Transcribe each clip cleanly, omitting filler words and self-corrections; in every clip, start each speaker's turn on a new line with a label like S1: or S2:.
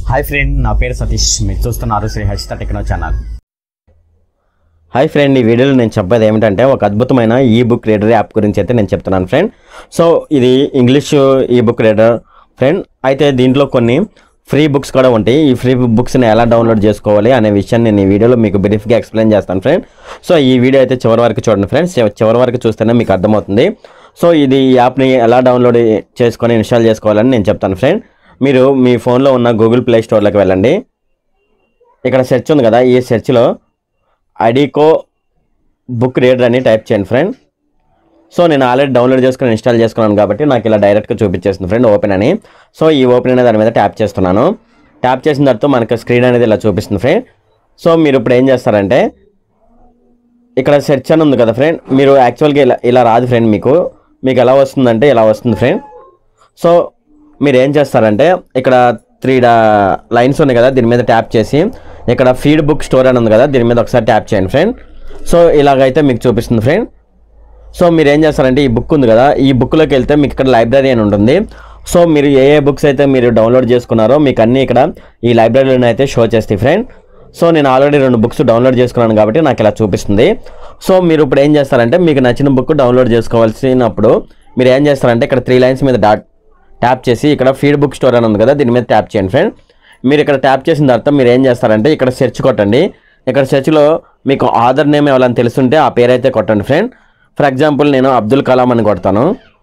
S1: Hi friend, నా పేరు సతీష్. మీరు చూస్తున్నారు శ్రీహర్షితటెక్నో ఛానల్. హాయ్ ఫ్రెండ్, ఈ వీడియోలో నేను చెప్పేది ఏమిటంటే ఒక అద్భుతమైన ఈబుక్ రీడర్ యాప్ గురించి అయితే నేను చెప్తున్నాను ఫ్రెండ్. సో ఇది ఇంగ్లీష్ ఈబుక్ రీడర్ ఫ్రెండ్. అయితే దీంట్లో కొన్ని ఫ్రీ బుక్స్ కూడా ఉంటాయి. ఈ ఫ్రీ బుక్స్ని ఎలా డౌన్లోడ్ చేసుకోవాలి అనే విషయాన్ని నేను ఈ వీడియోలో మీకు బ్రీఫ్గా ఎక్స్ప్లెయిన్ చేస్తాను ఫ్రెండ్. సో ఈ వీడియో అయితే చివరి వరకు చూడండి ఫ్రెండ్స్. చివరి వరకు చూస్తేనే మీకు అర్థమవుతుంది. సో ఇది ఈ యాప్ని ఎలా డౌన్లోడ్ చేసుకొని ఇన్స్టాల్ చేసుకోవాలని నేను చెప్తాను ఫ్రెండ్. మీరు మీ ఫోన్లో ఉన్న గూగుల్ ప్లే స్టోర్లోకి వెళ్ళండి. ఇక్కడ సెర్చ్ ఉంది కదా, ఈ సెర్చ్లో ఐడికో బుక్ రీడర్ అని టైప్ చేయండి ఫ్రెండ్. సో నేను ఆల్రెడీ డౌన్లోడ్ చేసుకుని ఇన్స్టాల్ చేసుకున్నాను కాబట్టి నాకు ఇలా డైరెక్ట్గా చూపించేస్తుంది ఫ్రెండ్ ఓపెన్ అని. సో ఈ ఓపెన్ అనే దాని మీద ట్యాప్ చేస్తున్నాను. ట్యాప్ చేసిన తర్వాత మనకు స్క్రీన్ అనేది ఇలా చూపిస్తుంది ఫ్రెండ్. సో మీరు ఇప్పుడు ఏం చేస్తారంటే ఇక్కడ సెర్చ్ అని ఉంది కదా ఫ్రెండ్, మీరు యాక్చువల్గా ఇలా రాదు ఫ్రెండ్. మీకు ఎలా వస్తుందంటే ఇలా వస్తుంది ఫ్రెండ్. సో మీరు ఏం చేస్తారంటే ఇక్కడ 3 లైన్స్ ఉన్నాయి కదా, దీని మీద ట్యాప్ చేసి ఇక్కడ ఫీడ్ బుక్ స్టోర్ అని ఉంది కదా, దీని మీద ఒకసారి ట్యాప్ చేయండి ఫ్రెండ్. సో ఇలాగైతే మీకు చూపిస్తుంది ఫ్రెండ్. సో మీరు ఏం చేస్తారంటే ఈ బుక్ ఉంది కదా, ఈ బుక్లోకి వెళ్తే మీకు ఇక్కడ లైబ్రరీ అని ఉంటుంది. సో మీరు ఏ బుక్స్ అయితే మీరు డౌన్లోడ్ చేసుకున్నారో మీకు అన్నీ ఇక్కడ ఈ లైబ్రరీలోనే అయితే షో చేస్తాయి ఫ్రెండ్. సో నేను ఆల్రెడీ 2 బుక్స్ డౌన్లోడ్ చేసుకున్నాను కాబట్టి నాకు ఇలా చూపిస్తుంది. సో మీరు ఇప్పుడు ఏం చేస్తారంటే మీకు నచ్చిన బుక్ డౌన్లోడ్ చేసుకోవాల్సినప్పుడు మీరు ఏం చేస్తారంటే ఇక్కడ 3 లైన్స్ మీద ట్యాప్ చేసి ఇక్కడ ఫీడ్ బుక్ స్టోర్ అని ఉంది కదా, దీని మీద ట్యాప్ చేయండి ఫ్రెండ్. మీరు ఇక్కడ ట్యాప్ చేసిన తర్వాత మీరు ఏం చేస్తారంటే ఇక్కడ సెర్చ్ కొట్టండి. ఇక్కడ సెర్చ్లో మీకు ఆధార్ నేమ్ ఎవరైనా తెలుస్తుంటే ఆ పేరు అయితే కొట్టండి ఫ్రెండ్. ఫర్ ఎగ్జాంపుల్ నేను అబ్దుల్ కలాం అని కొడతాను.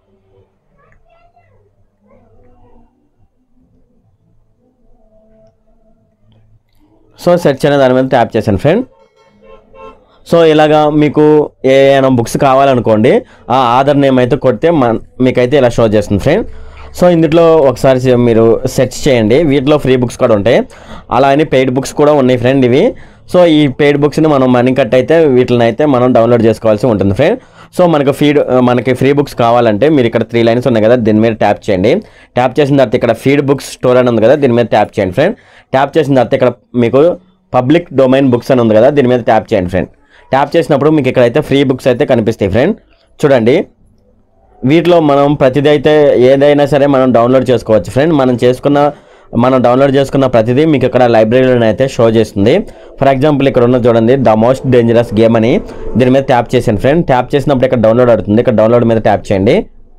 S1: సో సెర్చ్ అనే దాని మీద ట్యాప్ చేశాను ఫ్రెండ్. సో ఇలాగా మీకు ఏమైనా బుక్స్ కావాలనుకోండి, ఆ ఆధార్ నేమ్ అయితే కొడితే మీకైతే ఇలా షో చేస్తుంది ఫ్రెండ్. సో ఇందులో ఒకసారి మీరు సెర్చ్ చేయండి, వీటిలో ఫ్రీ బుక్స్ కూడా ఉంటాయి, అలా అని పెయిడ్ బుక్స్ కూడా ఉన్నాయి ఫ్రెండ్ ఇవి. సో ఈ పెయిడ్ బుక్స్ని మనం మనీ కట్ అయితే వీటిని అయితే మనం డౌన్లోడ్ చేసుకోవాల్సి ఉంటుంది ఫ్రెండ్. సో మనకి ఫ్రీ బుక్స్ కావాలంటే మీరు ఇక్కడ 3 లైన్స్ ఉన్నాయి కదా, దీని మీద ట్యాప్ చేయండి. ట్యాప్ చేసిన తర్వాత ఇక్కడ ఫీడ్ బుక్స్ స్టోర్ అని ఉంది కదా, దీని మీద ట్యాప్ చేయండి ఫ్రెండ్. ట్యాప్ చేసిన తర్వాత ఇక్కడ మీకు పబ్లిక్ డొమైన్ బుక్స్ అని ఉంది కదా, దీని మీద ట్యాప్ చేయండి ఫ్రెండ్. ట్యాప్ చేసినప్పుడు మీకు ఇక్కడైతే ఫ్రీ బుక్స్ అయితే కనిపిస్తాయి ఫ్రెండ్. చూడండి, వీటిలో మనం ప్రతిదీ అయితే ఏదైనా సరే మనం డౌన్లోడ్ చేసుకోవచ్చు ఫ్రెండ్. మనం డౌన్లోడ్ చేసుకున్న ప్రతిదీ మీకు ఇక్కడ లైబ్రరీలోనే అయితే షో చేస్తుంది. ఫర్ ఎగ్జాంపుల్ ఇక్కడ ఉన్న చూడండి, ద మోస్ట్ డేంజరస్ గేమ్ అని, దీని మీద ట్యాప్ చేసాను ఫ్రెండ్. ట్యాప్ చేసినప్పుడు ఇక్కడ డౌన్లోడ్ అవుతుంది, ఇక్కడ డౌన్లోడ్ మీద ట్యాప్ చేయండి.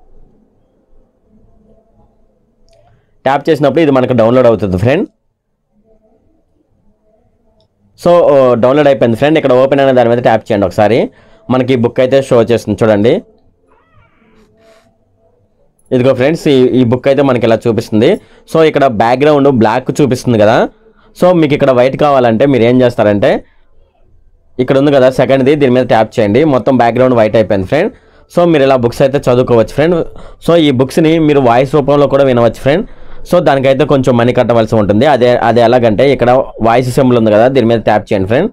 S1: ట్యాప్ చేసినప్పుడు ఇది మనకు డౌన్లోడ్ అవుతుంది ఫ్రెండ్. సో డౌన్లోడ్ అయిపోయింది ఫ్రెండ్. ఇక్కడ ఓపెన్ అనే దాని మీద ట్యాప్ చేయండి ఒకసారి, మనకి ఈ బుక్ అయితే షో చేస్తుంది చూడండి. ఇదిగో ఫ్రెండ్స్, ఈ బుక్ అయితే మనకి ఇలా చూపిస్తుంది. సో ఇక్కడ బ్యాక్గ్రౌండ్ బ్లాక్ చూపిస్తుంది కదా, సో మీకు ఇక్కడ వైట్ కావాలంటే మీరు ఏం చేస్తారంటే ఇక్కడ ఉంది కదా సెకండ్ది, దీని మీద ట్యాప్ చేయండి. మొత్తం బ్యాక్గ్రౌండ్ వైట్ అయిపోయింది ఫ్రెండ్. సో మీరు ఇలా బుక్స్ అయితే చదువుకోవచ్చు ఫ్రెండ్. సో ఈ బుక్స్ని మీరు వాయిస్ రూపంలో కూడా వినవచ్చు ఫ్రెండ్. సో దానికైతే కొంచెం మనీ కట్టవలసి ఉంటుంది. అదే ఎలాగంటే ఇక్కడ వాయిస్ సింబల్ ఉంది కదా, దీని మీద ట్యాప్ చేయండి ఫ్రెండ్.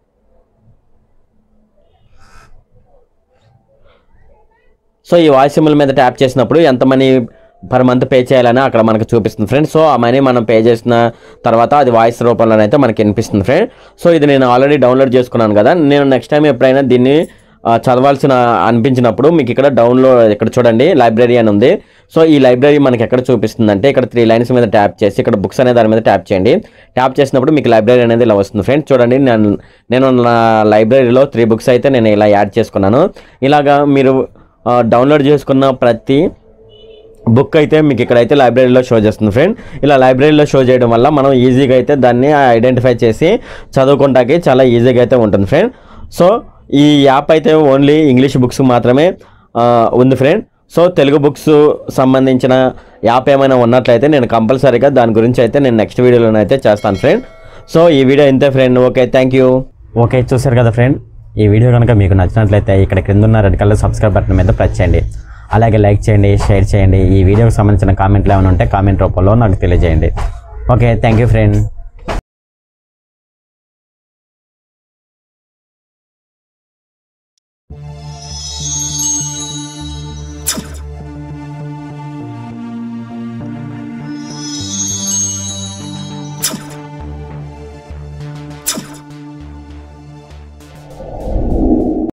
S1: సో ఈ వాయిస్ సింబల్ మీద ట్యాప్ చేసినప్పుడు ఎంత మనీ పర్ మంత్ పే చేయాలని అక్కడ మనకు చూపిస్తుంది ఫ్రెండ్. సో ఆ మనీ మనం పే చేసిన తర్వాత అది వాయిస్ రూపంలోనైతే మనకి వినిపిస్తుంది ఫ్రెండ్. సో ఇది నేను ఆల్రెడీ డౌన్లోడ్ చేసుకున్నాను కదా, నేను నెక్స్ట్ టైం ఎప్పుడైనా దీన్ని చదవాల్సిన అనిపించినప్పుడు మీకు ఇక్కడ ఇక్కడ చూడండి లైబ్రరీ అని ఉంది. సో ఈ లైబ్రరీ మనకి ఎక్కడ చూపిస్తుంది అంటే ఇక్కడ 3 లైన్స్ మీద ట్యాప్ చేసి ఇక్కడ బుక్స్ అనే దాని మీద ట్యాప్ చేయండి. ట్యాప్ చేసినప్పుడు మీకు లైబ్రరీ అనేది ఇలా వస్తుంది ఫ్రెండ్. చూడండి, నేను నా లైబ్రరీలో 3 బుక్స్ అయితే నేను ఇలా యాడ్ చేసుకున్నాను. ఇలాగా మీరు డౌన్లోడ్ చేసుకున్న ప్రతి బుక్ అయితే మీకు ఇక్కడైతే లైబ్రరీలో షో చేస్తుంది ఫ్రెండ్. ఇలా లైబ్రరీలో షో చేయడం వల్ల మనం ఈజీగా అయితే దాన్ని ఐడెంటిఫై చేసి చదువుకుంటానికి చాలా ఈజీగా అయితే ఉంటుంది ఫ్రెండ్. సో ఈ యాప్ అయితే ఓన్లీ ఇంగ్లీష్ బుక్స్ మాత్రమే ఉంది ఫ్రెండ్. సో తెలుగు బుక్స్ సంబంధించిన యాప్ ఏమైనా ఉన్నట్లయితే నేను కంపల్సరీగా దాని గురించి అయితే నేను నెక్స్ట్ వీడియోలో అయితే చేస్తాను ఫ్రెండ్. సో ఈ వీడియో ఇంతే friend. Okay, thank you. Okay, చూసారు కదా ఫ్రెండ్, ఈ వీడియో కనుక మీకు నచ్చినట్లయితే ఇక్కడ క్రింద ఉన్న రెడ్ కలర్ సబ్స్క్రైబ్ బటన్ మీద ప్రెస్ చేయండి. అలాగే లైక్ చేయండి, షేర్ చేయండి. ఈ వీడియోకి సంబంధించిన కామెంట్లు ఏమైనా ఉంటే కామెంట్ రూపంలో నాకు తెలియజేయండి. Okay, thank you friend.